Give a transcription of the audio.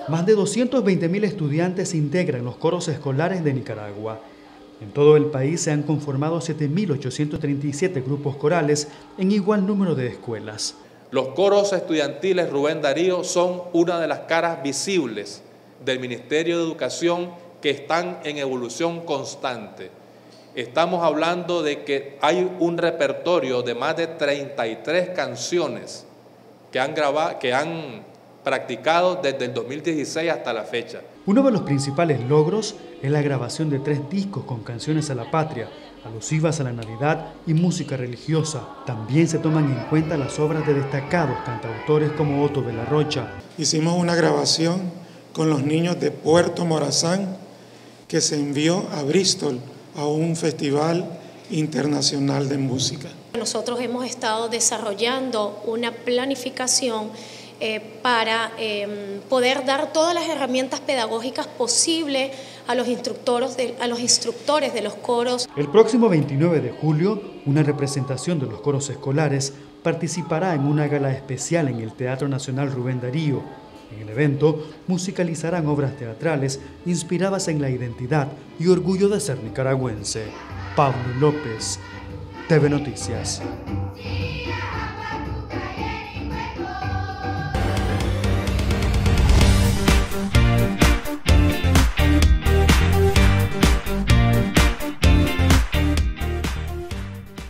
Más de 220.000 estudiantes integran los coros escolares de Nicaragua. En todo el país se han conformado 7.837 grupos corales en igual número de escuelas. Los coros estudiantiles Rubén Darío son una de las caras visibles del Ministerio de Educación que están en evolución constante. Estamos hablando de que hay un repertorio de más de 33 canciones que han practicado desde el 2016 hasta la fecha. Uno de los principales logros es la grabación de 3 discos con canciones a la patria, alusivas a la Navidad y música religiosa. También se toman en cuenta las obras de destacados cantautores como Otto de la Rocha. Hicimos una grabación con los niños de Puerto Morazán que se envió a Bristol a un festival internacional de música. Nosotros hemos estado desarrollando una planificación para poder dar todas las herramientas pedagógicas posibles a los instructores de los coros. El próximo 29 de julio, una representación de los coros escolares participará en una gala especial en el Teatro Nacional Rubén Darío. En el evento musicalizarán obras teatrales inspiradas en la identidad y orgullo de ser nicaragüense. Pablo López, TV Noticias.